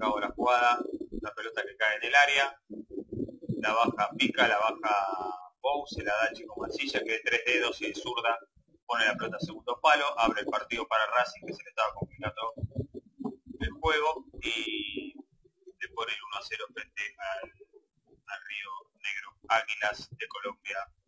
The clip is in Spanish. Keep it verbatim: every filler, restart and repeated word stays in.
cabo la jugada, la pelota que cae en el área, la baja Pica, la baja Bou, se la da al Chico Mancilla, que de tres dedos y de zurda pone la pelota a segundo palo, abre el partido para Racing, que se le estaba complicando el juego, y le pone el uno a cero frente al, al Río Negro Águilas de Colombia